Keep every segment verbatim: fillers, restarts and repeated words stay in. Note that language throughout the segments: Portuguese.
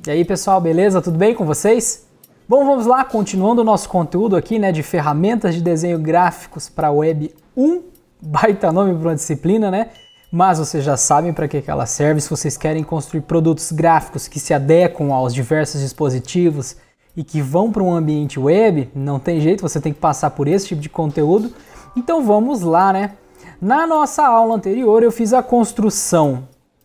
E aí pessoal, beleza? Tudo bem com vocês? Bom, vamos lá, continuando o nosso conteúdo aqui, né, de ferramentas de desenho gráficos para Web um, baita nome para uma disciplina, né? Mas vocês já sabem para que ela serve. Se vocês querem construir produtos gráficos que se adequam aos diversos dispositivos e que vão para um ambiente web, não tem jeito, você tem que passar por esse tipo de conteúdo. Então vamos lá, né? Na nossa aula anterior eu fiz a construção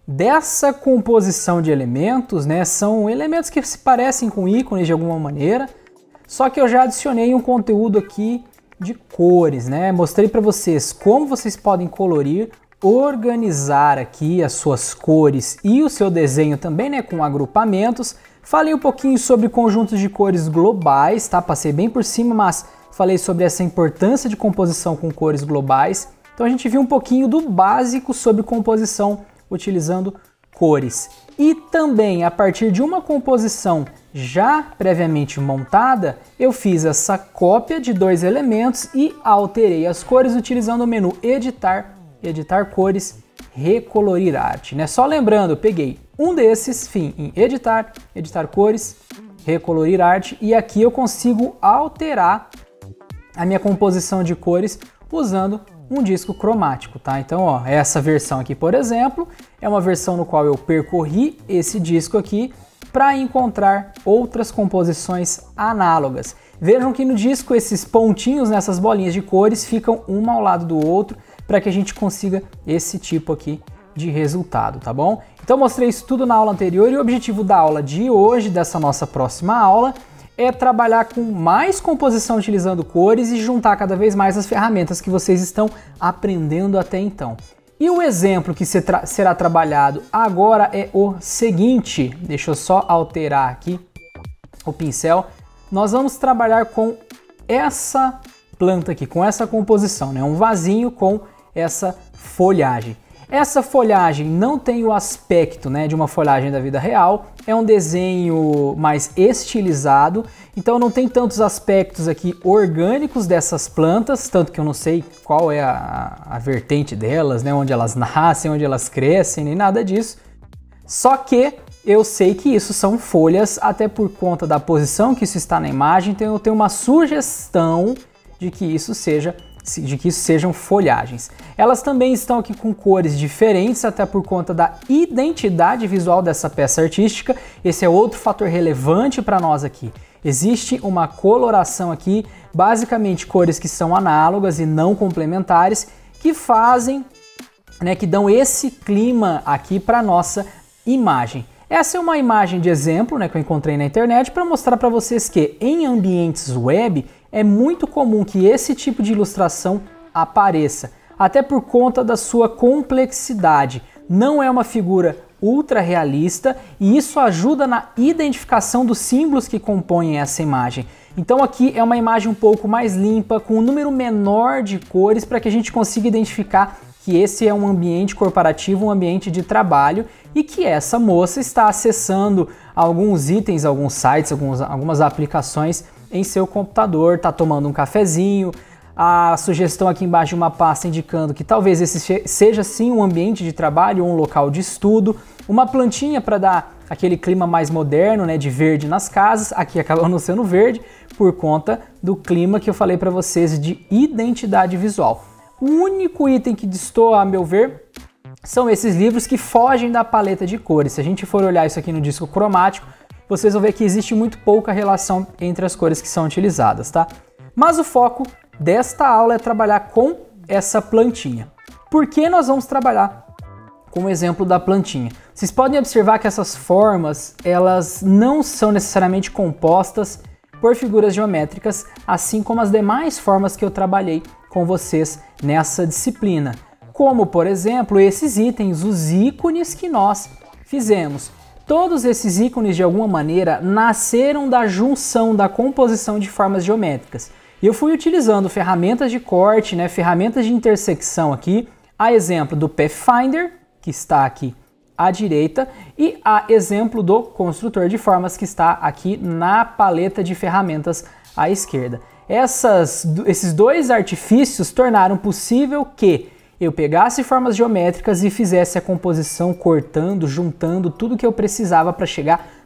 dessa composição de elementos, né? São elementos que se parecem com ícones de alguma maneira, só que eu já adicionei um conteúdo aqui de cores, né? Mostrei para vocês como vocês podem colorir, organizar aqui as suas cores e o seu desenho também, né? Com agrupamentos. Falei um pouquinho sobre conjuntos de cores globais, tá? Passei bem por cima, mas falei sobre essa importância de composição com cores globais. Então a gente viu um pouquinho do básico sobre composição utilizando cores. E também, a partir de uma composição já previamente montada, eu fiz essa cópia de dois elementos e alterei as cores utilizando o menu Editar, Editar Cores, Recolorir Arte, né? Só lembrando, eu peguei um desses, fim, em Editar, Editar Cores, Recolorir Arte, e aqui eu consigo alterar a minha composição de cores usando um disco cromático, tá? Então, ó, essa versão aqui, por exemplo, é uma versão no qual eu percorri esse disco aqui para encontrar outras composições análogas. Vejam que no disco esses pontinhos nessas bolinhas de cores ficam um ao lado do outro para que a gente consiga esse tipo aqui de resultado, tá bom? Então mostrei isso tudo na aula anterior e o objetivo da aula de hoje, dessa nossa próxima aula, é trabalhar com mais composição utilizando cores e juntar cada vez mais as ferramentas que vocês estão aprendendo até então. E o exemplo que será trabalhado agora é o seguinte, deixa eu só alterar aqui o pincel. Nós vamos trabalhar com essa planta aqui, com essa composição, né? Um vasinho com essa folhagem. Essa folhagem não tem o aspecto, né, de uma folhagem da vida real, é um desenho mais estilizado, então não tem tantos aspectos aqui orgânicos dessas plantas, tanto que eu não sei qual é a, a vertente delas, né, onde elas nascem, onde elas crescem, nem nada disso. Só que eu sei que isso são folhas, até por conta da posição que isso está na imagem, então eu tenho uma sugestão de que isso seja de que isso sejam folhagens. Elas também estão aqui com cores diferentes, até por conta da identidade visual dessa peça artística. Esse é outro fator relevante para nós aqui. Existe uma coloração aqui, basicamente cores que são análogas e não complementares, que fazem, né, que dão esse clima aqui para nossa imagem. Essa é uma imagem de exemplo, né, que eu encontrei na internet para mostrar para vocês que em ambientes web é muito comum que esse tipo de ilustração apareça, até por conta da sua complexidade. Não é uma figura ultra realista e isso ajuda na identificação dos símbolos que compõem essa imagem. Então aqui é uma imagem um pouco mais limpa, com um número menor de cores, para que a gente consiga identificar que esse é um ambiente corporativo, um ambiente de trabalho, e que essa moça está acessando alguns itens, alguns sites, alguns, algumas aplicações em seu computador, está tomando um cafezinho. A sugestão aqui embaixo de uma pasta indicando que talvez esse seja sim um ambiente de trabalho, um local de estudo, uma plantinha para dar aquele clima mais moderno, né, de verde nas casas. Aqui acaba não sendo verde por conta do clima que eu falei para vocês de identidade visual. O único item que destoa, a meu ver, são esses livros que fogem da paleta de cores. Se a gente for olhar isso aqui no disco cromático, vocês vão ver que existe muito pouca relação entre as cores que são utilizadas, tá? Mas o foco desta aula é trabalhar com essa plantinha. Por que nós vamos trabalhar com o exemplo da plantinha? Vocês podem observar que essas formas, elas não são necessariamente compostas por figuras geométricas, assim como as demais formas que eu trabalhei com vocês nessa disciplina. Como, por exemplo, esses itens, os ícones que nós fizemos. Todos esses ícones, de alguma maneira, nasceram da junção, da composição de formas geométricas. Eu fui utilizando ferramentas de corte, né, ferramentas de intersecção aqui, a exemplo do Pathfinder, que está aqui à direita, e a exemplo do construtor de formas, que está aqui na paleta de ferramentas à esquerda. Essas, esses dois artifícios tornaram possível que eu pegasse formas geométricas e fizesse a composição cortando, juntando tudo que eu precisava para chegar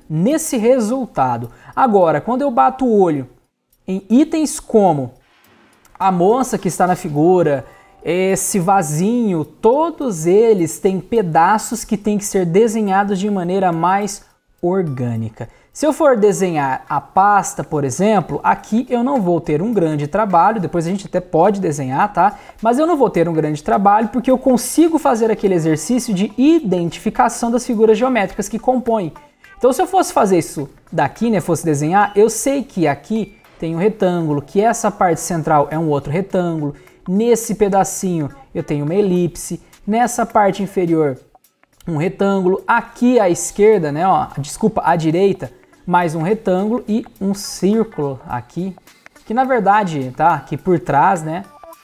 nesse resultado. Agora, quando eu bato o olho em itens como a moça que está na figura, esse vasinho, todos eles têm pedaços que têm que ser desenhados de maneira mais orgânica. Se eu for desenhar a pasta, por exemplo, aqui eu não vou ter um grande trabalho, depois a gente até pode desenhar, tá? Mas eu não vou ter um grande trabalho porque eu consigo fazer aquele exercício de identificação das figuras geométricas que compõem. Então se eu fosse fazer isso daqui, né, fosse desenhar, eu sei que aqui tem um retângulo, que essa parte central é um outro retângulo, nesse pedacinho eu tenho uma elipse, nessa parte inferior um retângulo, aqui à esquerda, né, ó, desculpa, à direita, mais um retângulo e um círculo aqui, que na verdade tá aqui por trás, né,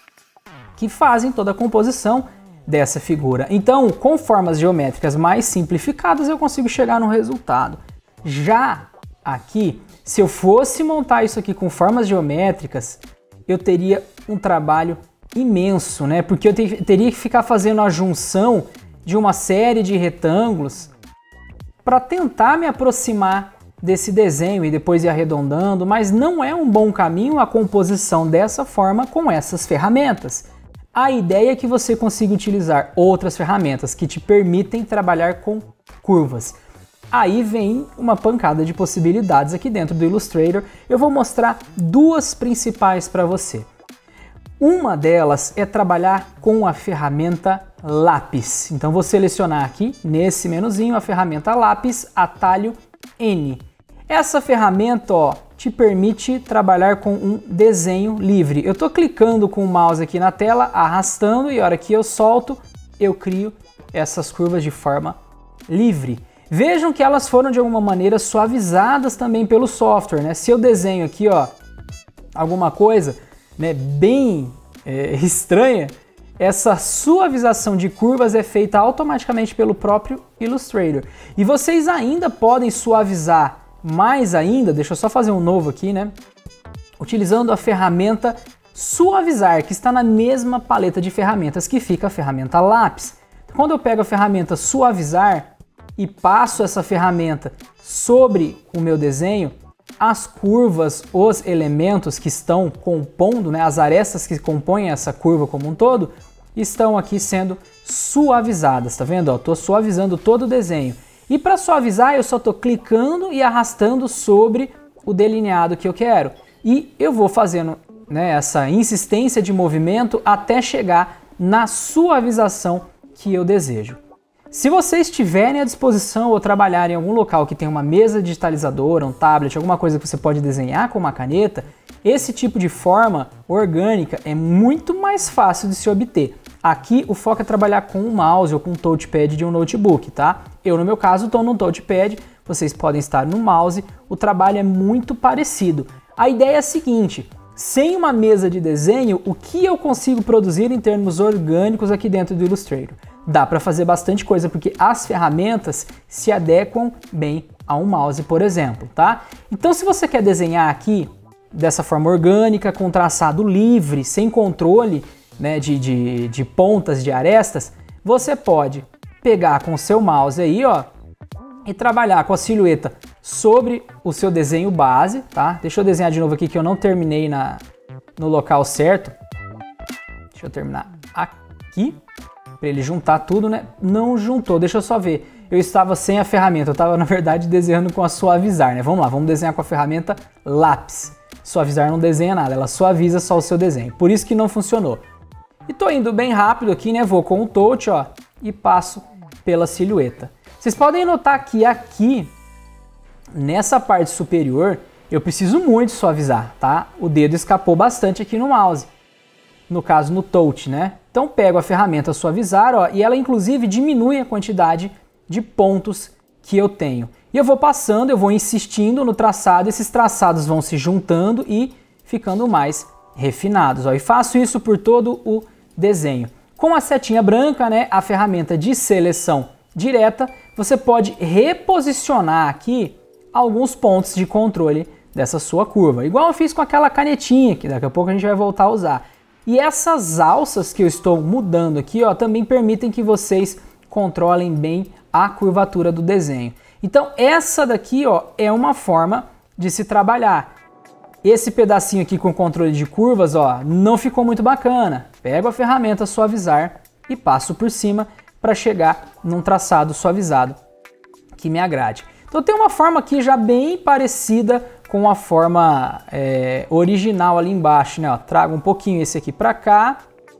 que fazem toda a composição dessa figura. Então, com formas geométricas mais simplificadas, eu consigo chegar no resultado. Já aqui, se eu fosse montar isso aqui com formas geométricas, eu teria um trabalho imenso, né, porque eu te teria que ficar fazendo a junção de uma série de retângulos para tentar me aproximar desse desenho e depois ir arredondando, mas não é um bom caminho a composição dessa forma com essas ferramentas. A ideia é que você consiga utilizar outras ferramentas que te permitem trabalhar com curvas. Aí vem uma pancada de possibilidades aqui dentro do Illustrator. Eu vou mostrar duas principais para você. Uma delas é trabalhar com a ferramenta lápis. Então vou selecionar aqui nesse menuzinho a ferramenta lápis, atalho N. Essa ferramenta, ó, te permite trabalhar com um desenho livre. Eu estou clicando com o mouse aqui na tela, arrastando, e a hora que eu solto, eu crio essas curvas de forma livre. Vejam que elas foram de alguma maneira suavizadas também pelo software, né? Se eu desenho aqui, ó, alguma coisa, né, bem é, estranha, essa suavização de curvas é feita automaticamente pelo próprio Illustrator. E vocês ainda podem suavizar mais ainda, deixa eu só fazer um novo aqui, né? Utilizando a ferramenta Suavizar, que está na mesma paleta de ferramentas que fica a ferramenta Lápis. Quando eu pego a ferramenta Suavizar e passo essa ferramenta sobre o meu desenho, as curvas, os elementos que estão compondo, né, as arestas que compõem essa curva como um todo, estão aqui sendo suavizadas, tá vendo? Estou suavizando todo o desenho. E para suavizar, eu só estou clicando e arrastando sobre o delineado que eu quero. E eu vou fazendo, né, essa insistência de movimento até chegar na suavização que eu desejo. Se vocês tiverem à disposição ou trabalharem em algum local que tem uma mesa digitalizadora, um tablet, alguma coisa que você pode desenhar com uma caneta, esse tipo de forma orgânica é muito mais fácil de se obter. Aqui o foco é trabalhar com o mouse ou com o touchpad de um notebook, tá? Eu, no meu caso, estou no touchpad, vocês podem estar no mouse, o trabalho é muito parecido. A ideia é a seguinte: sem uma mesa de desenho, o que eu consigo produzir em termos orgânicos aqui dentro do Illustrator? Dá para fazer bastante coisa, porque as ferramentas se adequam bem a um mouse, por exemplo, tá? Então, se você quer desenhar aqui dessa forma orgânica, com traçado livre, sem controle, né, de, de, de pontas, de arestas, você pode pegar com o seu mouse aí, ó, e trabalhar com a silhueta sobre o seu desenho base, tá? Deixa eu desenhar de novo aqui que eu não terminei na, no local certo. Deixa eu terminar aqui, para ele juntar tudo, né? Não juntou, deixa eu só ver. Eu estava sem a ferramenta, eu estava na verdade desenhando com a Suavizar, né? Vamos lá, vamos desenhar com a ferramenta Lápis. Suavizar não desenha nada, ela suaviza só o seu desenho, por isso que não funcionou. E tô indo bem rápido aqui, né? Vou com o touch, ó, e passo pela silhueta. Vocês podem notar que aqui, nessa parte superior, eu preciso muito suavizar, tá? O dedo escapou bastante aqui no mouse, no caso no touch, né? Então pego a ferramenta Suavizar, ó, e ela inclusive diminui a quantidade de pontos que eu tenho. E eu vou passando, eu vou insistindo no traçado, esses traçados vão se juntando e ficando mais refinados, ó. E faço isso por todo o desenho. Com a setinha branca, né, a ferramenta de seleção direta, você pode reposicionar aqui alguns pontos de controle dessa sua curva, igual eu fiz com aquela canetinha, que daqui a pouco a gente vai voltar a usar. E essas alças que eu estou mudando aqui, ó, também permitem que vocês controlem bem a curvatura do desenho. Então essa daqui, ó, é uma forma de se trabalhar. Esse pedacinho aqui com controle de curvas, ó, não ficou muito bacana. Pego a ferramenta suavizar e passo por cima para chegar num traçado suavizado que me agrade. Então tem uma forma aqui já bem parecida com a forma é, original ali embaixo, né? Ó, trago um pouquinho esse aqui para cá,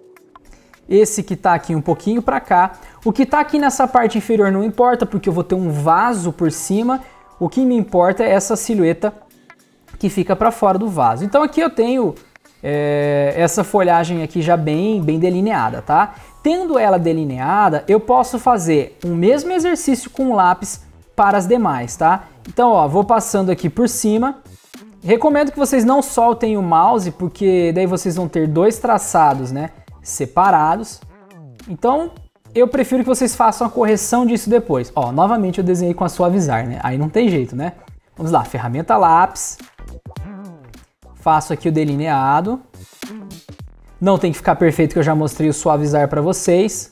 esse que tá aqui um pouquinho para cá. O que tá aqui nessa parte inferior não importa, porque eu vou ter um vaso por cima. O que me importa é essa silhueta que fica para fora do vaso. Então aqui eu tenho é, essa folhagem aqui já bem, bem delineada, tá? Tendo ela delineada, eu posso fazer o mesmo exercício com o lápis para as demais, tá? Então, ó, vou passando aqui por cima. Recomendo que vocês não soltem o mouse, porque daí vocês vão ter dois traçados, né, separados. Então, eu prefiro que vocês façam a correção disso depois. Ó, novamente eu desenhei com a suavizar, né? Aí não tem jeito, né? Vamos lá, ferramenta lápis. Faço aqui o delineado. Não tem que ficar perfeito, que eu já mostrei o suavizar para vocês.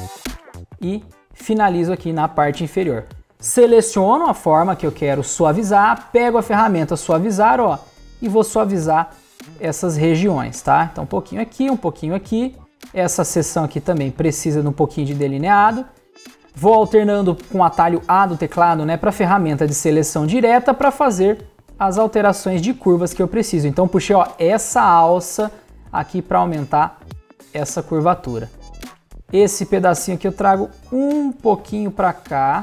E finalizo aqui na parte inferior. Seleciono a forma que eu quero suavizar, pego a ferramenta suavizar, ó, e vou suavizar essas regiões, tá? Então um pouquinho aqui, um pouquinho aqui. Essa seção aqui também precisa de um pouquinho de delineado. Vou alternando com o atalho A do teclado, né, para a ferramenta de seleção direta para fazer as alterações de curvas que eu preciso. Então puxei, ó, essa alça aqui para aumentar essa curvatura. Esse pedacinho aqui eu trago um pouquinho para cá.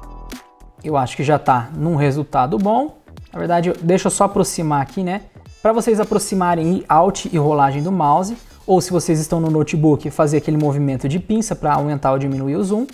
Eu acho que já está num resultado bom. Na verdade, deixa eu só aproximar aqui, né? Para vocês aproximarem em Alt e rolagem do mouse, ou se vocês estão no notebook, fazer aquele movimento de pinça para aumentar ou diminuir o zoom.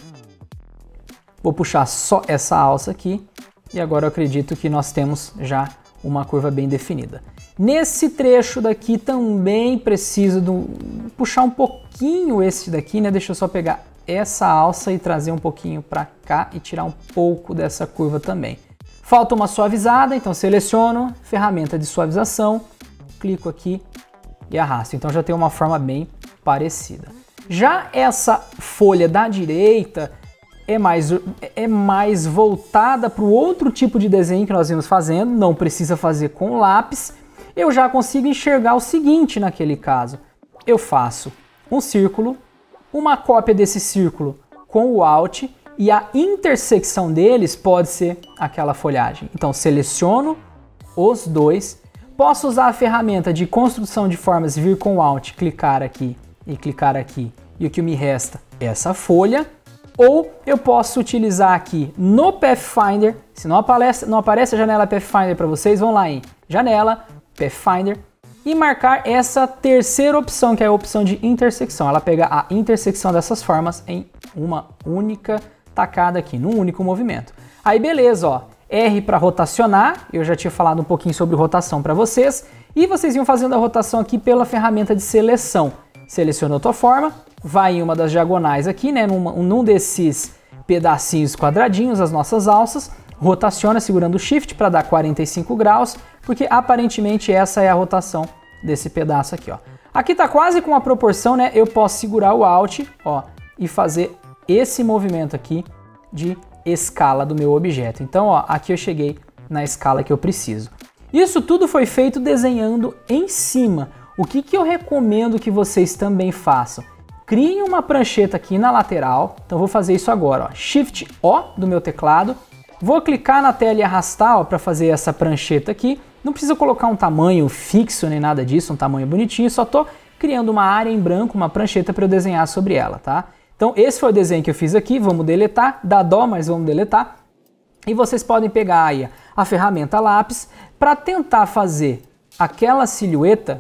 Vou puxar só essa alça aqui e agora eu acredito que nós temos já uma curva bem definida. Nesse trecho daqui também preciso de um, puxar um pouquinho esse daqui, né? Deixa eu só pegar essa alça e trazer um pouquinho para cá e tirar um pouco dessa curva também. Falta uma suavizada, então seleciono, ferramenta de suavização, clico aqui e arrasto. Então já tem uma forma bem parecida. Já essa folha da direita é mais, é mais voltada para o outro tipo de desenho que nós vimos fazendo, não precisa fazer com lápis. Eu já consigo enxergar o seguinte naquele caso. Eu faço um círculo, uma cópia desse círculo com o Alt e a intersecção deles pode ser aquela folhagem. Então seleciono os dois, posso usar a ferramenta de construção de formas, vir com o Alt, clicar aqui e clicar aqui e o que me resta é essa folha, ou eu posso utilizar aqui no Pathfinder, se não aparece, não aparece a janela Pathfinder para vocês, vão lá em janela, Pathfinder, e marcar essa terceira opção, que é a opção de intersecção. Ela pega a intersecção dessas formas em uma única tacada aqui, num único movimento. Aí beleza, ó, R para rotacionar, eu já tinha falado um pouquinho sobre rotação para vocês, e vocês iam fazendo a rotação aqui pela ferramenta de seleção. Selecionou a tua forma, vai em uma das diagonais aqui, né, num, num desses pedacinhos quadradinhos, as nossas alças, rotaciona segurando o Shift para dar quarenta e cinco graus, porque aparentemente essa é a rotação desse pedaço aqui, ó. Aqui tá quase com a proporção, né? Eu posso segurar o Alt, ó, e fazer esse movimento aqui de escala do meu objeto. Então, ó, aqui eu cheguei na escala que eu preciso. Isso tudo foi feito desenhando em cima. O que que eu recomendo que vocês também façam? Criem uma prancheta aqui na lateral. Então vou fazer isso agora, ó. Shift O do meu teclado. Vou clicar na tela e arrastar para fazer essa prancheta aqui. Não precisa colocar um tamanho fixo nem nada disso, um tamanho bonitinho, só tô criando uma área em branco, uma prancheta para eu desenhar sobre ela, tá? Então esse foi o desenho que eu fiz aqui, vamos deletar, dá dó, mas vamos deletar. E vocês podem pegar aí a ferramenta lápis para tentar fazer aquela silhueta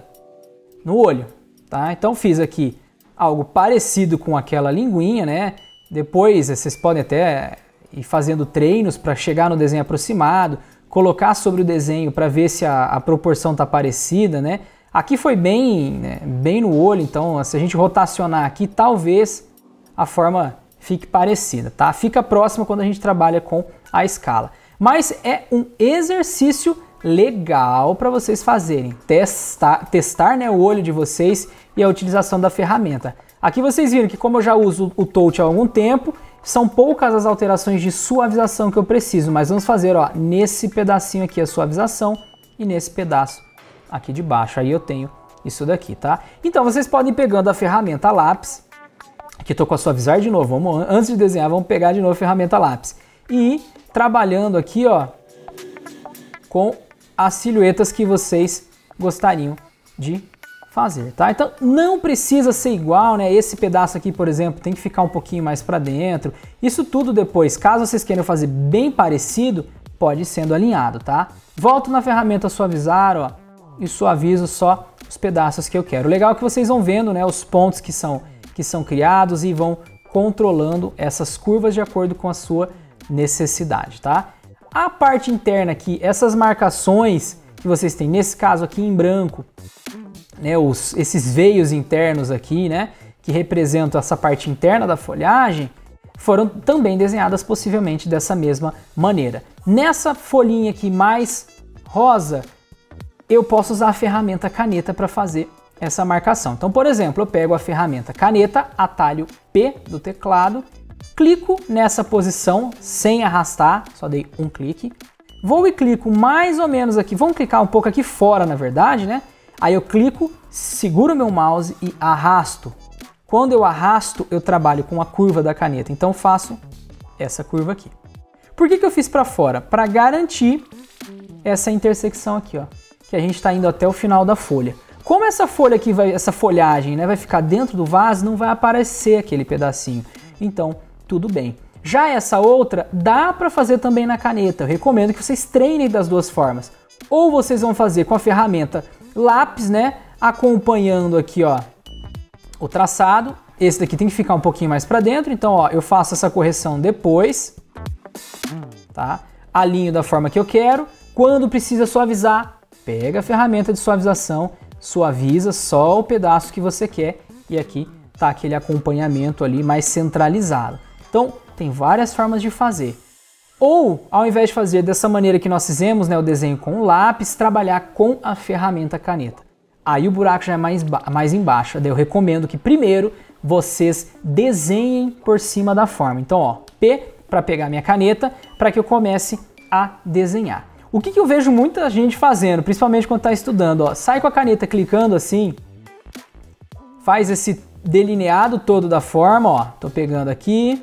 no olho, tá? Então fiz aqui algo parecido com aquela linguinha, né? Depois vocês podem até ir fazendo treinos para chegar no desenho aproximado, colocar sobre o desenho para ver se a, a proporção está parecida, né? Aqui foi bem, né, bem no olho, então se a gente rotacionar aqui, talvez a forma fique parecida, tá? Fica próxima quando a gente trabalha com a escala. Mas é um exercício legal para vocês fazerem, testar, testar né, o olho de vocês e a utilização da ferramenta. Aqui vocês viram que como eu já uso o touch há algum tempo, são poucas as alterações de suavização que eu preciso, mas vamos fazer, ó, nesse pedacinho aqui a suavização e nesse pedaço aqui de baixo. Aí eu tenho isso daqui, tá? Então vocês podem ir pegando a ferramenta lápis, aqui estou com a suavizar de novo, vamos, antes de desenhar, vamos pegar de novo a ferramenta lápis e ir trabalhando aqui, ó, com as silhuetas que vocês gostariam de fazer, tá? Então não precisa ser igual, né? Esse pedaço aqui, por exemplo, tem que ficar um pouquinho mais para dentro. Isso tudo depois, caso vocês queiram fazer bem parecido, pode ir sendo alinhado, tá? Volto na ferramenta suavizar, ó, e suavizo só os pedaços que eu quero. O legal é que vocês vão vendo, né, os pontos que são, que são criados e vão controlando essas curvas de acordo com a sua necessidade, tá? A parte interna aqui, essas marcações que vocês têm, nesse caso aqui em branco, né, os, esses veios internos aqui, né, que representam essa parte interna da folhagem, foram também desenhadas possivelmente dessa mesma maneira. Nessa folhinha aqui mais rosa, eu posso usar a ferramenta caneta para fazer essa marcação. Então, por exemplo, eu pego a ferramenta caneta, atalho P do teclado, clico nessa posição sem arrastar, só dei um clique, vou e clico mais ou menos aqui, vamos clicar um pouco aqui fora na verdade, né? Aí eu clico, seguro meu mouse e arrasto. Quando eu arrasto, eu trabalho com a curva da caneta, então faço essa curva aqui. Por que que eu fiz para fora? Para garantir essa intersecção aqui, ó, que a gente está indo até o final da folha. Como essa folha aqui, vai, essa folhagem, né, vai ficar dentro do vaso, não vai aparecer aquele pedacinho. Então, tudo bem. Já essa outra, dá para fazer também na caneta. Eu recomendo que vocês treinem das duas formas. Ou vocês vão fazer com a ferramenta lápis, né, acompanhando aqui, ó, o traçado. Esse daqui tem que ficar um pouquinho mais para dentro. Então, ó, eu faço essa correção depois, tá? Alinho da forma que eu quero. Quando precisa suavizar, pega a ferramenta de suavização, suaviza só o pedaço que você quer e aqui tá aquele acompanhamento ali mais centralizado. Então tem várias formas de fazer. Ou ao invés de fazer dessa maneira que nós fizemos, né, o desenho com o lápis, trabalhar com a ferramenta caneta. Aí o buraco já é mais, mais embaixo, daí eu recomendo que primeiro vocês desenhem por cima da forma. Então ó, P para pegar minha caneta, para que eu comece a desenhar. O que, que eu vejo muita gente fazendo, principalmente quando está estudando, ó, sai com a caneta clicando assim, faz esse delineado todo da forma, ó, tô pegando aqui,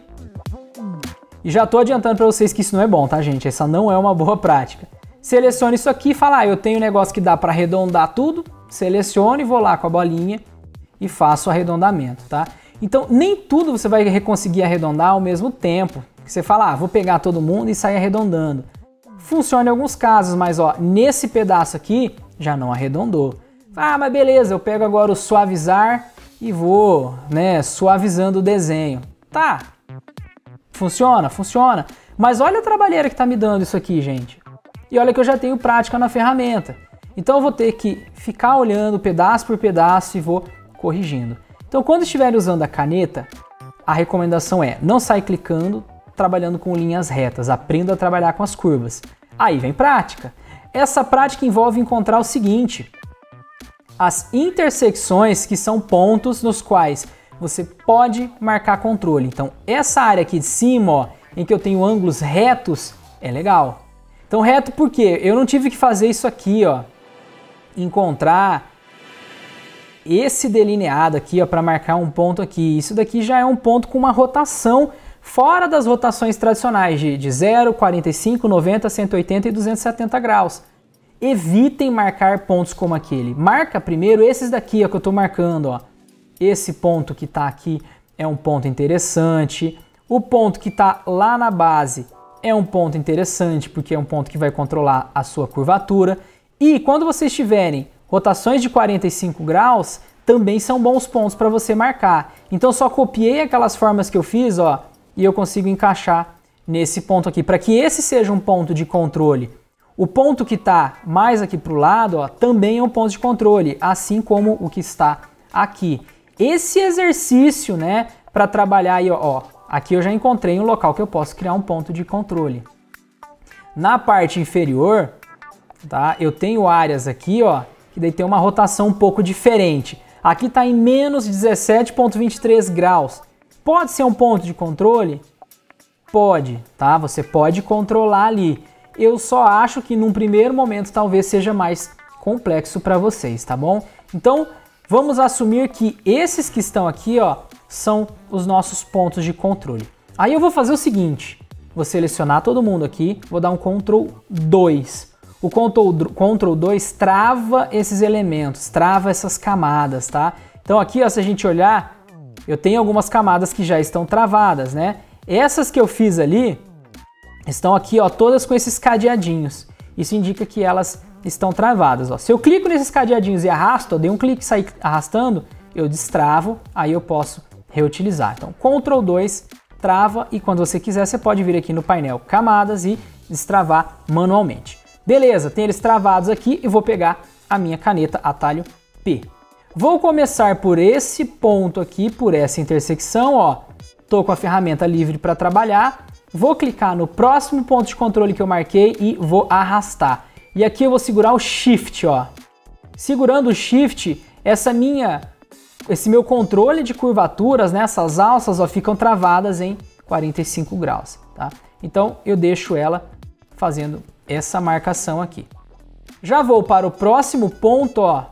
e já tô adiantando para vocês que isso não é bom, tá gente? Essa não é uma boa prática. Selecione isso aqui e fala, ah, eu tenho um negócio que dá para arredondar tudo, seleciono e vou lá com a bolinha e faço o arredondamento, tá? Então nem tudo você vai conseguir arredondar ao mesmo tempo. Você fala, ah, vou pegar todo mundo e sair arredondando. Funciona em alguns casos, mas ó, nesse pedaço aqui já não arredondou. Ah, mas beleza, eu pego agora o suavizar e vou, né, suavizando o desenho. Tá, funciona, funciona. Mas olha a trabalheira que tá me dando isso aqui, gente. E olha que eu já tenho prática na ferramenta. Então eu vou ter que ficar olhando pedaço por pedaço e vou corrigindo. Então quando estiver usando a caneta, a recomendação é não sair clicando, trabalhando com linhas retas, aprenda a trabalhar com as curvas. Aí vem prática. Essa prática envolve encontrar o seguinte, as intersecções que são pontos nos quais você pode marcar controle. Então essa área aqui de cima, ó, em que eu tenho ângulos retos, é legal. Então reto por quê? Eu não tive que fazer isso aqui, ó, encontrar esse delineado aqui, ó, para marcar um ponto aqui. Isso daqui já é um ponto com uma rotação fora das rotações tradicionais de, de zero, quarenta e cinco, noventa, cento e oitenta e duzentos e setenta graus. Evitem marcar pontos como aquele. Marca primeiro esses daqui, ó, que eu estou marcando. Ó. Esse ponto que está aqui é um ponto interessante. O ponto que está lá na base é um ponto interessante, porque é um ponto que vai controlar a sua curvatura. E quando vocês tiverem rotações de quarenta e cinco graus, também são bons pontos para você marcar. Então só copiei aquelas formas que eu fiz, ó, e eu consigo encaixar nesse ponto aqui, para que esse seja um ponto de controle. O ponto que está mais aqui para o lado, ó, também é um ponto de controle, assim como o que está aqui. Esse exercício, né, para trabalhar aí, ó, ó, aqui eu já encontrei um local que eu posso criar um ponto de controle. Na parte inferior, tá, eu tenho áreas aqui, ó, que daí tem uma rotação um pouco diferente. Aqui está em menos dezessete vírgula vinte e três graus. Pode ser um ponto de controle? Pode, tá? Você pode controlar ali. Eu só acho que num primeiro momento talvez seja mais complexo para vocês, tá bom? Então, vamos assumir que esses que estão aqui, ó, são os nossos pontos de controle. Aí eu vou fazer o seguinte, vou selecionar todo mundo aqui, vou dar um control dois. O control dois trava esses elementos, trava essas camadas, tá? Então aqui, ó, se a gente olhar, eu tenho algumas camadas que já estão travadas, né? Essas que eu fiz ali estão aqui, ó, todas com esses cadeadinhos. Isso indica que elas estão travadas, ó. Se eu clico nesses cadeadinhos e arrasto, ó, dei um clique e saí arrastando, eu destravo, aí eu posso reutilizar. Então, control dois trava e quando você quiser, você pode vir aqui no painel camadas e destravar manualmente. Beleza, tem eles travados aqui e vou pegar a minha caneta atalho P. Vou começar por esse ponto aqui, por essa intersecção, ó. Tô com a ferramenta livre para trabalhar. Vou clicar no próximo ponto de controle que eu marquei e vou arrastar. E aqui eu vou segurar o Shift, ó. Segurando o Shift, essa minha, esse meu controle de curvaturas, né, essas alças, ó, ficam travadas em quarenta e cinco graus, tá? Então eu deixo ela fazendo essa marcação aqui. Já vou para o próximo ponto, ó.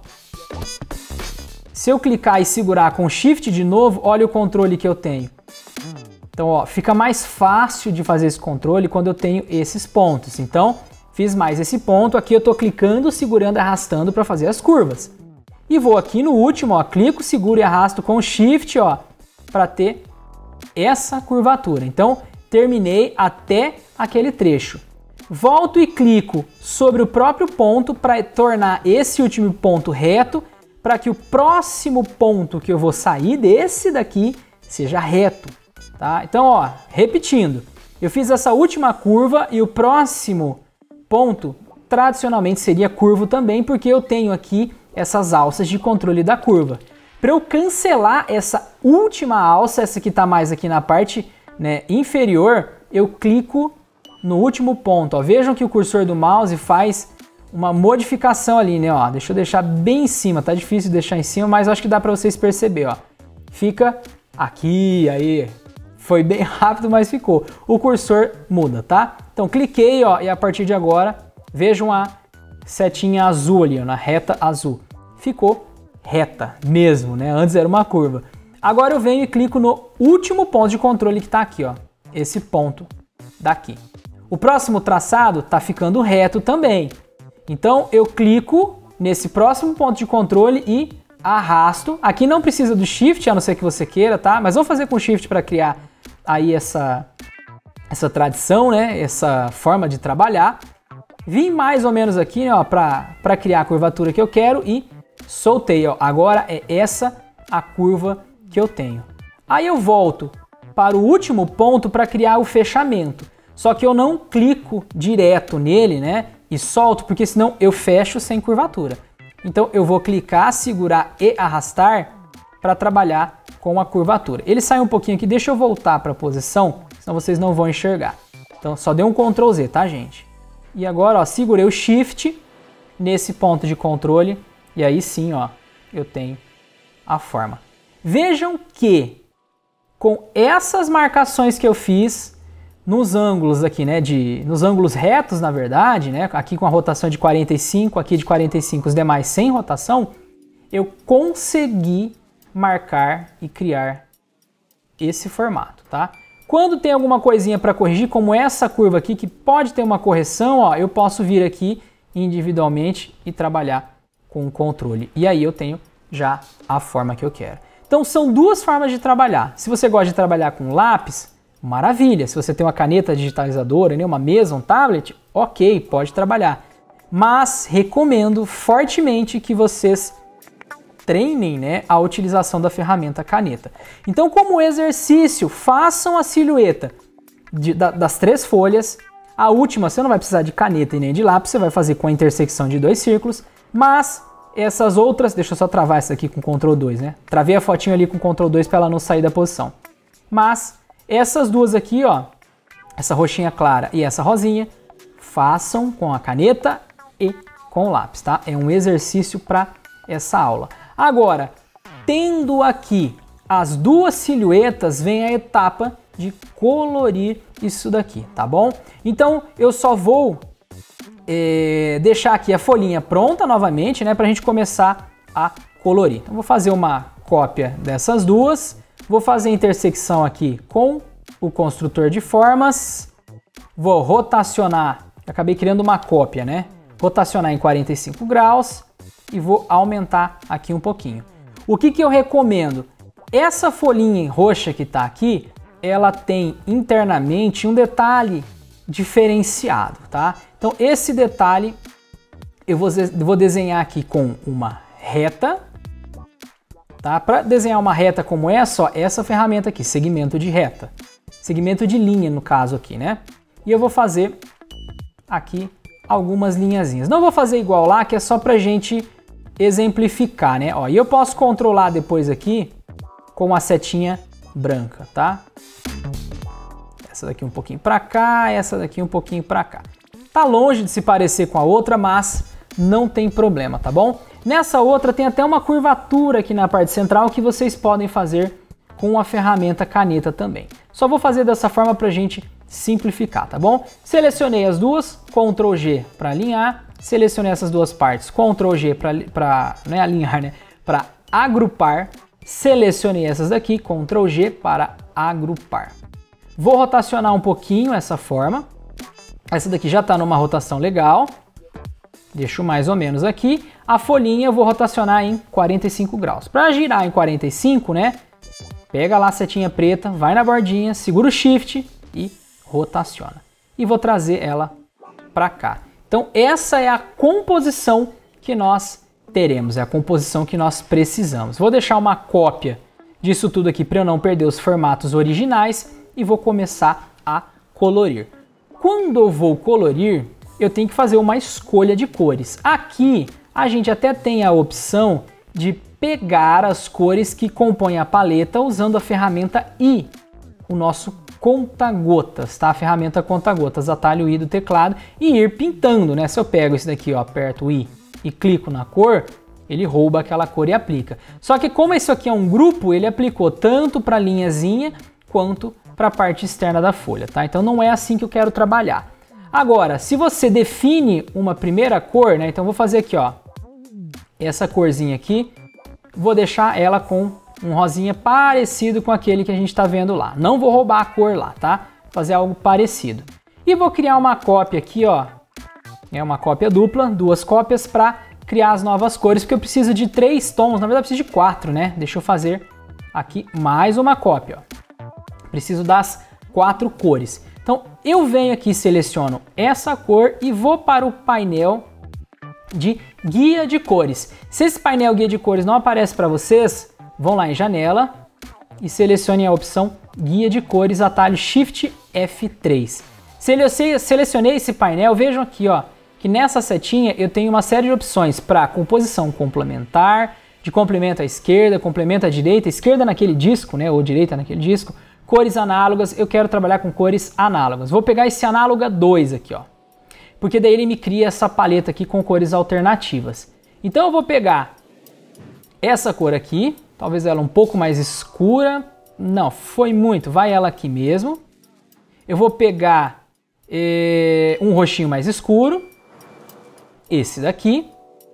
Se eu clicar e segurar com Shift de novo, olha o controle que eu tenho. Então, ó, fica mais fácil de fazer esse controle quando eu tenho esses pontos. Então, fiz mais esse ponto, aqui eu tô clicando, segurando e arrastando para fazer as curvas. E vou aqui no último, ó, clico, seguro e arrasto com Shift, ó, para ter essa curvatura. Então, terminei até aquele trecho. Volto e clico sobre o próprio ponto para tornar esse último ponto reto, para que o próximo ponto que eu vou sair desse daqui seja reto, tá? Então, ó, repetindo, eu fiz essa última curva e o próximo ponto tradicionalmente seria curvo também, porque eu tenho aqui essas alças de controle da curva. Para eu cancelar essa última alça, essa que está mais aqui na parte, né, inferior, eu clico no último ponto, ó. Vejam que o cursor do mouse faz uma modificação ali, né, ó. Deixa eu deixar bem em cima, tá difícil de deixar em cima, mas acho que dá para vocês perceber, ó. Fica aqui, aí. Foi bem rápido, mas ficou. O cursor muda, tá? Então cliquei, ó, e a partir de agora, vejam a setinha azul ali, ó, na reta azul. Ficou reta mesmo, né? Antes era uma curva. Agora eu venho e clico no último ponto de controle que tá aqui, ó. Esse ponto daqui. O próximo traçado tá ficando reto também. Então eu clico nesse próximo ponto de controle e arrasto. Aqui não precisa do Shift, a não ser que você queira, tá? Mas vamos fazer com o Shift para criar aí essa, essa tradição, né? Essa forma de trabalhar. Vim mais ou menos aqui, ó, para criar a curvatura que eu quero e soltei, ó. Agora é essa a curva que eu tenho. Aí eu volto para o último ponto para criar o fechamento. Só que eu não clico direto nele, né? E solto, porque senão eu fecho sem curvatura. Então eu vou clicar, segurar e arrastar para trabalhar com a curvatura. Ele sai um pouquinho aqui, deixa eu voltar para a posição, senão vocês não vão enxergar. Então só dei um control Z, tá, gente? E agora, ó, segurei o Shift nesse ponto de controle e aí sim, ó, eu tenho a forma. Vejam que com essas marcações que eu fiz nos ângulos aqui, né, de, nos ângulos retos, na verdade, né, aqui com a rotação de quarenta e cinco, aqui de quarenta e cinco, os demais sem rotação, eu consegui marcar e criar esse formato, tá? Quando tem alguma coisinha para corrigir, como essa curva aqui, que pode ter uma correção, ó, eu posso vir aqui individualmente e trabalhar com o controle. E aí eu tenho já a forma que eu quero. Então são duas formas de trabalhar. Se você gosta de trabalhar com lápis, maravilha. Se você tem uma caneta digitalizadora, né, uma mesa, um tablet, ok, pode trabalhar. Mas recomendo fortemente que vocês treinem, né, a utilização da ferramenta caneta. Então, como exercício, façam a silhueta de, da, das três folhas. A última você não vai precisar de caneta e nem de lápis, você vai fazer com a intersecção de dois círculos, mas essas outras, deixa eu só travar essa aqui com control dois, né? Travei a fotinho ali com control dois para ela não sair da posição. Mas essas duas aqui, ó, essa roxinha clara e essa rosinha, façam com a caneta e com o lápis, tá? É um exercício para essa aula. Agora, tendo aqui as duas silhuetas, vem a etapa de colorir isso daqui, tá bom? Então eu só vou é, deixar aqui a folhinha pronta novamente, né, pra gente começar a colorir. Então vou fazer uma cópia dessas duas, vou fazer a intersecção aqui com o construtor de formas, vou rotacionar, acabei criando uma cópia, né? Rotacionar em quarenta e cinco graus e vou aumentar aqui um pouquinho. O que que eu recomendo? Essa folhinha roxa que está aqui, ela tem internamente um detalhe diferenciado, tá? Então esse detalhe eu vou, vou desenhar aqui com uma reta, tá? Para desenhar uma reta como essa, ó, essa ferramenta aqui, segmento de reta, segmento de linha no caso aqui, né? E eu vou fazer aqui algumas linhazinhas. Não vou fazer igual lá, que é só pra gente exemplificar, né? Ó, e eu posso controlar depois aqui com a setinha branca, tá? Essa daqui um pouquinho pra cá, essa daqui um pouquinho pra cá. Tá longe de se parecer com a outra, mas não tem problema, tá bom? Nessa outra tem até uma curvatura aqui na parte central que vocês podem fazer com a ferramenta caneta também. Só vou fazer dessa forma pra gente simplificar, tá bom? Selecionei as duas, control G para alinhar, selecionei essas duas partes, control G para não é alinhar, né? Para agrupar, selecionei essas daqui, control G para agrupar. Vou rotacionar um pouquinho essa forma, essa daqui já está numa rotação legal, deixo mais ou menos aqui, a folhinha eu vou rotacionar em quarenta e cinco graus. Para girar em quarenta e cinco, né? Pega lá a setinha preta, vai na bordinha, segura o Shift e rotaciona. E vou trazer ela para cá. Então essa é a composição que nós teremos, é a composição que nós precisamos. Vou deixar uma cópia disso tudo aqui para eu não perder os formatos originais e vou começar a colorir. Quando eu vou colorir, eu tenho que fazer uma escolha de cores. Aqui a gente até tem a opção de pegar as cores que compõem a paleta usando a ferramenta I, o nosso conta-gotas, tá? A ferramenta conta-gotas, atalho I do teclado e ir pintando, né? Se eu pego esse daqui, ó, aperto o I e clico na cor, ele rouba aquela cor e aplica. Só que como isso aqui é um grupo, ele aplicou tanto para a linhazinha quanto para a parte externa da folha, tá? Então não é assim que eu quero trabalhar. Agora, se você define uma primeira cor, né? Então vou fazer aqui, ó, essa corzinha aqui, vou deixar ela com um rosinha parecido com aquele que a gente está vendo lá. Não vou roubar a cor lá, tá? Vou fazer algo parecido. E vou criar uma cópia aqui, ó. É uma cópia dupla, duas cópias para criar as novas cores, porque eu preciso de três tons, na verdade eu preciso de quatro, né? Deixa eu fazer aqui mais uma cópia, ó. Preciso das quatro cores. Então eu venho aqui, seleciono essa cor e vou para o painel de guia de cores. Se esse painel guia de cores não aparece para vocês, vão lá em janela e selecionem a opção guia de cores, atalho Shift F três. Se eu selecionei esse painel, vejam aqui, ó, que nessa setinha eu tenho uma série de opções para composição complementar, de complemento à esquerda, complemento à direita, esquerda naquele disco, né, ou direita naquele disco, cores análogas, eu quero trabalhar com cores análogas. Vou pegar esse análoga dois aqui, ó, porque daí ele me cria essa paleta aqui com cores alternativas. Então eu vou pegar essa cor aqui, talvez ela um pouco mais escura, não, foi muito, vai ela aqui mesmo. Eu vou pegar eh, um roxinho mais escuro, esse daqui,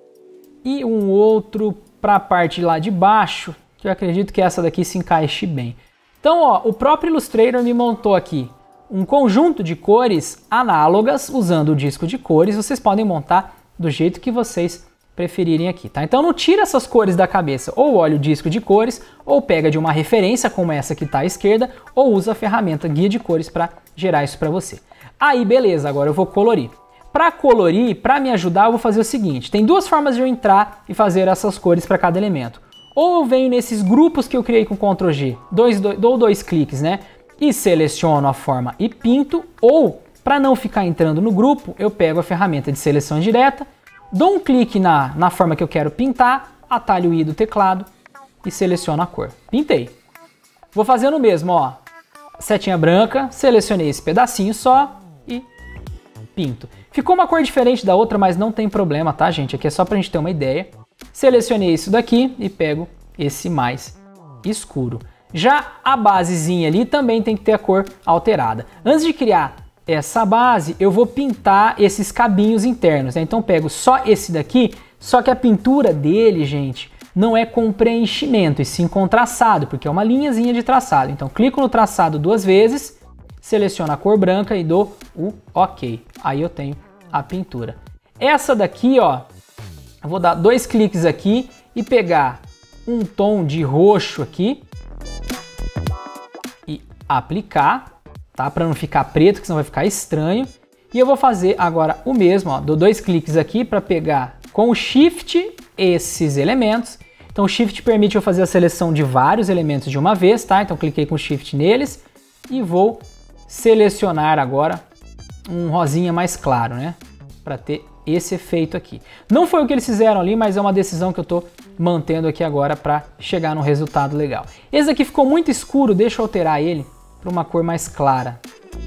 e um outro para a parte lá de baixo, que eu acredito que essa daqui se encaixe bem. Então, ó, o próprio Illustrator me montou aqui um conjunto de cores análogas usando o disco de cores. Vocês podem montar do jeito que vocês preferirem aqui, tá? Então não tira essas cores da cabeça, ou olha o disco de cores, ou pega de uma referência como essa que está à esquerda, ou usa a ferramenta guia de cores para gerar isso para você. Aí beleza, agora eu vou colorir. Para colorir, para me ajudar, eu vou fazer o seguinte, tem duas formas de eu entrar e fazer essas cores para cada elemento. Ou eu venho nesses grupos que eu criei com control G, dois, dois, dou dois cliques, né? E seleciono a forma e pinto, ou para não ficar entrando no grupo, eu pego a ferramenta de seleção direta, dou um clique na, na forma que eu quero pintar, atalho I do teclado e seleciono a cor. Pintei. Vou fazendo o mesmo, ó. Setinha branca, selecionei esse pedacinho só e pinto. Ficou uma cor diferente da outra, mas não tem problema, tá, gente? Aqui é só pra gente ter uma ideia. Selecionei isso daqui e pego esse mais escuro. Já a basezinha ali também tem que ter a cor alterada. Antes de criar essa base, eu vou pintar esses cabinhos internos, né? Então pego só esse daqui, só que a pintura dele, gente, não é com preenchimento, e sim com traçado, porque é uma linhazinha de traçado. Então clico no traçado duas vezes, seleciono a cor branca e dou o OK. Aí eu tenho a pintura. Essa daqui, ó, eu vou dar dois cliques aqui e pegar um tom de roxo aqui e aplicar, tá? Para não ficar preto, que senão vai ficar estranho. E eu vou fazer agora o mesmo, ó, dou dois cliques aqui para pegar com o Shift esses elementos. Então o Shift permite eu fazer a seleção de vários elementos de uma vez, tá? Então cliquei com o Shift neles e vou selecionar agora um rosinha mais claro, né? Para ter esse efeito aqui. Não foi o que eles fizeram ali, mas é uma decisão que eu tô mantendo aqui agora para chegar num resultado legal. Esse aqui ficou muito escuro, deixa eu alterar ele para uma cor mais clara.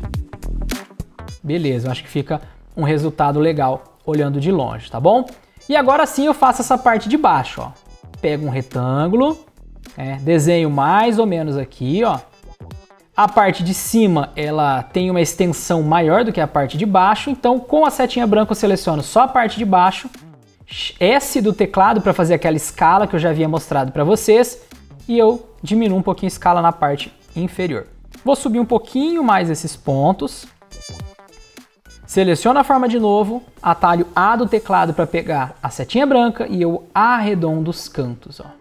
Beleza, eu acho que fica um resultado legal olhando de longe, tá bom? E agora sim eu faço essa parte de baixo, ó. Pego um retângulo, é, desenho mais ou menos aqui, ó. A parte de cima, ela tem uma extensão maior do que a parte de baixo, então com a setinha branca eu seleciono só a parte de baixo, S do teclado para fazer aquela escala que eu já havia mostrado para vocês, e eu diminuo um pouquinho a escala na parte inferior. Vou subir um pouquinho mais esses pontos, seleciono a forma de novo, atalho A do teclado para pegar a setinha branca e eu arredondo os cantos, ó.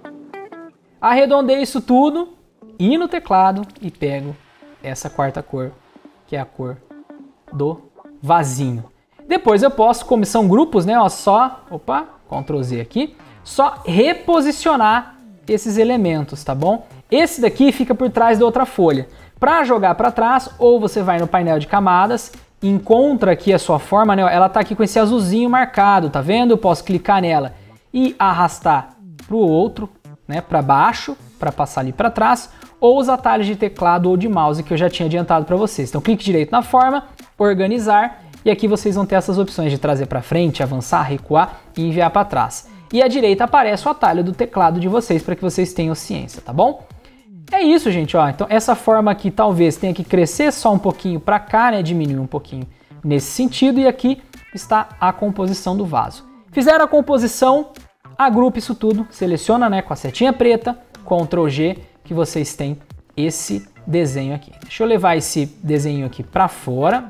Arredondei isso tudo, e no teclado e pego essa quarta cor, que é a cor do vasinho. Depois eu posso, como são grupos, né, ó, só, opa, control Z aqui, só reposicionar esses elementos, tá bom? Esse daqui fica por trás da outra folha. Para jogar para trás, ou você vai no painel de camadas, encontra aqui a sua forma, né, ó, ela tá aqui com esse azulzinho marcado, tá vendo? Eu posso clicar nela e arrastar pro outro, né, para baixo, para passar ali para trás, ou os atalhos de teclado ou de mouse que eu já tinha adiantado para vocês. Então clique direito na forma, organizar, e aqui vocês vão ter essas opções de trazer para frente, avançar, recuar e enviar para trás. E à direita aparece o atalho do teclado de vocês para que vocês tenham ciência, tá bom? É isso, gente, ó. Então essa forma aqui talvez tenha que crescer só um pouquinho para cá, né, diminuir um pouquinho nesse sentido, e aqui está a composição do vaso. Fizeram a composição, agrupa isso tudo, seleciona, né, com a setinha preta, control G, que vocês têm esse desenho aqui. Deixa eu levar esse desenho aqui para fora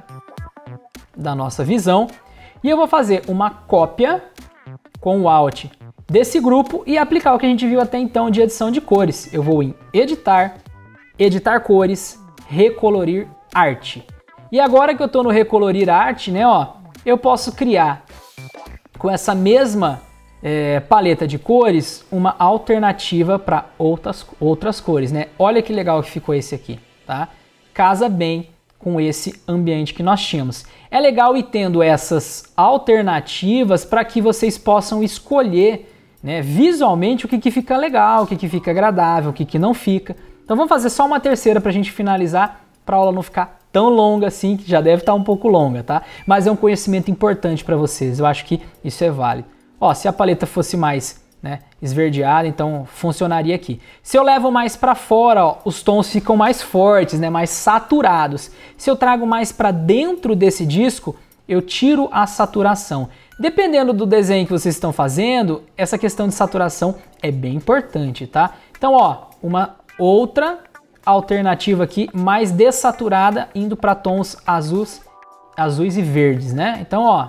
da nossa visão e eu vou fazer uma cópia com o Alt desse grupo e aplicar o que a gente viu até então de edição de cores. Eu vou em Editar, Editar Cores, Recolorir Arte. E agora que eu estou no Recolorir Arte, né, ó, eu posso criar com essa mesma É, paleta de cores, uma alternativa para outras, outras cores, né? Olha que legal que ficou esse aqui, tá? Casa bem com esse ambiente que nós tínhamos. É legal ir tendo essas alternativas para que vocês possam escolher, né, visualmente o que, que fica legal, o que, que fica agradável, o que, que não fica. Então vamos fazer só uma terceira para a gente finalizar, para a aula não ficar tão longa assim, que já deve estar um pouco longa, tá? Mas é um conhecimento importante para vocês, eu acho que isso é válido. Ó, se a paleta fosse mais, né, esverdeada, então funcionaria aqui. Se eu levo mais para fora, ó, os tons ficam mais fortes, né, mais saturados. Se eu trago mais para dentro desse disco, eu tiro a saturação. Dependendo do desenho que vocês estão fazendo, essa questão de saturação é bem importante, tá? Então, ó, uma outra alternativa aqui, mais dessaturada, indo para tons azuis, azuis e verdes, né? Então, ó,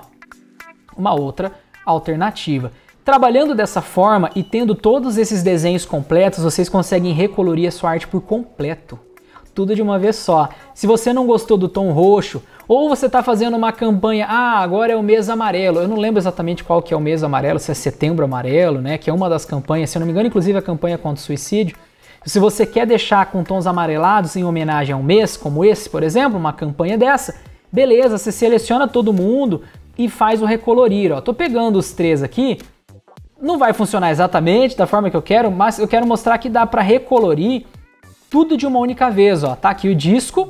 uma outra alternativa. Trabalhando dessa forma e tendo todos esses desenhos completos, vocês conseguem recolorir a sua arte por completo. Tudo de uma vez só. Se você não gostou do tom roxo, ou você está fazendo uma campanha, ah, agora é o mês amarelo. Eu não lembro exatamente qual que é o mês amarelo, se é setembro amarelo, né? Que é uma das campanhas, se eu não me engano, inclusive a campanha contra o suicídio. Se você quer deixar com tons amarelados em homenagem a um mês, como esse, por exemplo, uma campanha dessa, beleza, você seleciona todo mundo e faz o recolorir, ó. Tô pegando os três aqui, não vai funcionar exatamente da forma que eu quero, mas eu quero mostrar que dá para recolorir tudo de uma única vez, ó. Tá aqui o disco,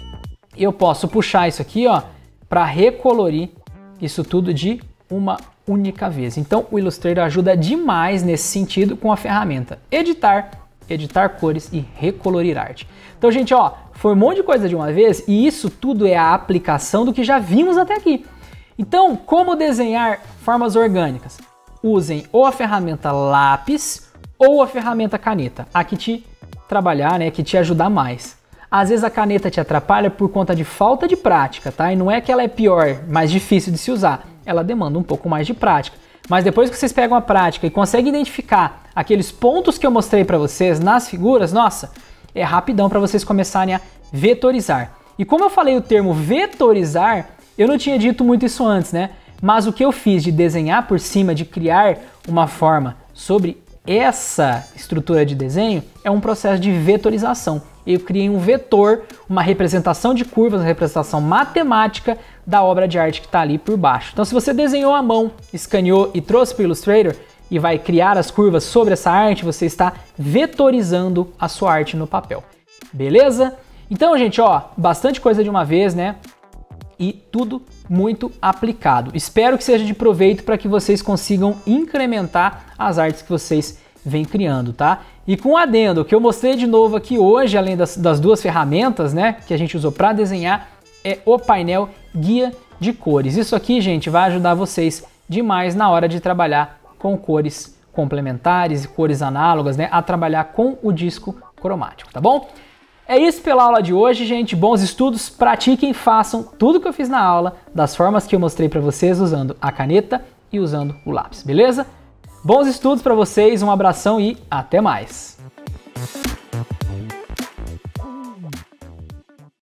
eu posso puxar isso aqui, ó, para recolorir isso tudo de uma única vez. Então o Illustrator ajuda demais nesse sentido com a ferramenta Editar, editar cores e recolorir arte. Então, gente, ó, foi um monte de coisa de uma vez e isso tudo é a aplicação do que já vimos até aqui. Então, como desenhar formas orgânicas? Usem ou a ferramenta lápis ou a ferramenta caneta, a que te trabalhar, né, que te ajudar mais. Às vezes a caneta te atrapalha por conta de falta de prática, tá? E não é que ela é pior, mais difícil de se usar, ela demanda um pouco mais de prática. Mas depois que vocês pegam a prática e conseguem identificar aqueles pontos que eu mostrei para vocês nas figuras, nossa, é rapidão para vocês começarem a vetorizar. E como eu falei o termo vetorizar, eu não tinha dito muito isso antes, né? Mas o que eu fiz de desenhar por cima, de criar uma forma sobre essa estrutura de desenho, é um processo de vetorização. Eu criei um vetor, uma representação de curvas, uma representação matemática da obra de arte que está ali por baixo. Então, se você desenhou à mão, escaneou e trouxe para o Illustrator e vai criar as curvas sobre essa arte, você está vetorizando a sua arte no papel. Beleza? Então, gente, ó, bastante coisa de uma vez, né? E tudo muito aplicado. Espero que seja de proveito para que vocês consigam incrementar as artes que vocês vêm criando, tá? E com um adendo, que eu mostrei de novo aqui hoje, além das, das duas ferramentas, né, que a gente usou para desenhar, é o painel guia de cores. Isso aqui, gente, vai ajudar vocês demais na hora de trabalhar com cores complementares e cores análogas, né, a trabalhar com o disco cromático, tá bom? É isso pela aula de hoje, gente. Bons estudos, pratiquem, façam tudo que eu fiz na aula, das formas que eu mostrei para vocês, usando a caneta e usando o lápis, beleza? Bons estudos para vocês, um abração e até mais!